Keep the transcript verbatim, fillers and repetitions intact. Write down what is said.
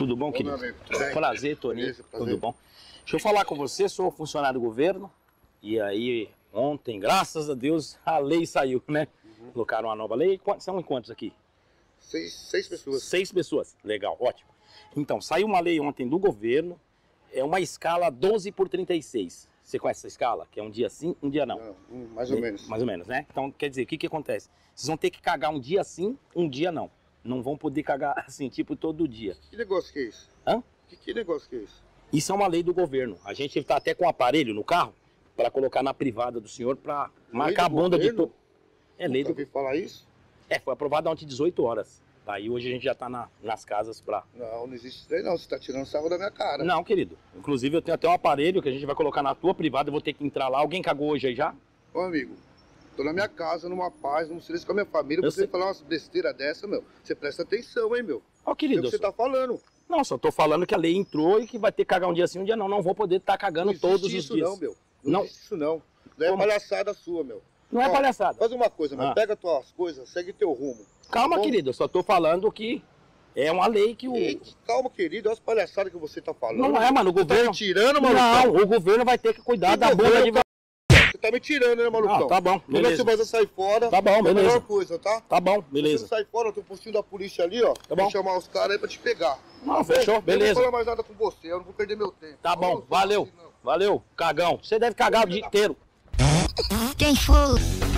Tudo bom, Ô, querido? meu amigo, tudo bem? Prazer, Toninho. Beleza, prazer. Tudo bom? Deixa eu falar com você, sou funcionário do governo. E aí, ontem, graças a Deus, a lei saiu, né? Uhum. Colocaram uma nova lei. Quantos, são em quantos aqui? Seis, seis pessoas. Seis pessoas. Legal, ótimo. Então, saiu uma lei ontem do governo. É uma escala doze por trinta e seis. Você conhece essa escala? Que é um dia sim, um dia não. Não, hum, mais ou menos. Mais ou menos, né? Então, quer dizer, o que que acontece? Vocês vão ter que cagar um dia sim, um dia não. Não vão poder cagar assim, tipo, todo dia. Que negócio que é isso? Hã? Que, que negócio que é isso? Isso é uma lei do governo. A gente está até com um aparelho no carro para colocar na privada do senhor para marcar a bunda de todo. É lei do... Nunca ouvi falar isso? É, foi aprovado ontem dezoito horas. Daí hoje a gente já está na, nas casas para... Não, não existe isso aí não. Você está tirando sarro da minha cara. Não, querido. Inclusive eu tenho até um aparelho que a gente vai colocar na tua privada. Eu vou ter que entrar lá. Alguém cagou hoje aí já? Ô, amigo, tô na minha casa, numa paz, num silêncio com a minha família. Eu Você sei. falar umas besteiras dessa, meu, você presta atenção, hein, meu? Ó, É querido. o que você eu só- tá falando. Não, só tô falando que a lei entrou e que vai ter que cagar um dia sim, um dia não. Não vou poder estar cagando Não existe todos os isso dias. não, meu. Não, Não. existe isso não. Não é Como? palhaçada sua, meu. Não é Ó, palhaçada. Faz uma coisa, meu. Ah. Pega tuas coisas, segue teu rumo. Calma, Bom. querido. Eu só tô falando que é uma lei que o... Eita, calma, querido. Olha as palhaçadas que você tá falando. Não é, mano. O Você tá governo... me tirando, malucão? Não, o governo vai ter que cuidar Que da bunda governo, de... cara? Você tá me tirando, né, malucão? Não, tá bom, Como é que beleza. você vai sair fora? Tá bom, É a beleza. melhor coisa, tá? Tá bom, Você beleza. sai fora, tem um postinho da polícia ali, ó. Tá bom. Vou chamar os caras aí pra te pegar. Não, fechou, Eu não beleza. vou falar mais nada com você, eu não vou perder meu tempo. Tá bom, Não, valeu. assim, não. Valeu, cagão. Você deve cagar o dia inteiro. Quem foi?